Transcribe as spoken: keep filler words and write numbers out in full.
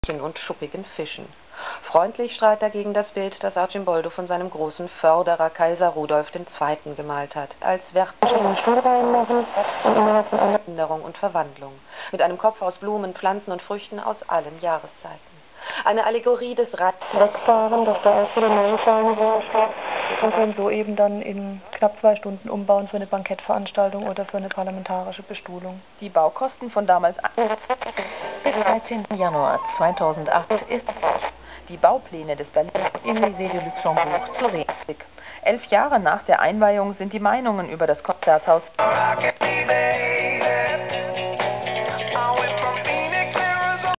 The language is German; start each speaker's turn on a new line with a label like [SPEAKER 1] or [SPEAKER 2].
[SPEAKER 1] und schuppigen Fischen. Freundlich strahlt dagegen das Bild, das Arcimboldo von seinem großen Förderer Kaiser Rudolf der Zweite gemalt hat, als Veränderung und Verwandlung, mit einem Kopf aus Blumen, Pflanzen und Früchten aus allen Jahreszeiten. Eine Allegorie des Wegfahren, das der erste Neufahren und können so eben dann in knapp zwei Stunden umbauen für eine Bankettveranstaltung oder für eine parlamentarische Bestuhlung.
[SPEAKER 2] Die Baukosten von damals bis dreizehnten Januar zweitausendacht ist die Baupläne des Berliner im Musée de Luxembourg zu Rehwig. Elf Jahre nach der Einweihung sind die Meinungen über das Konzerthaus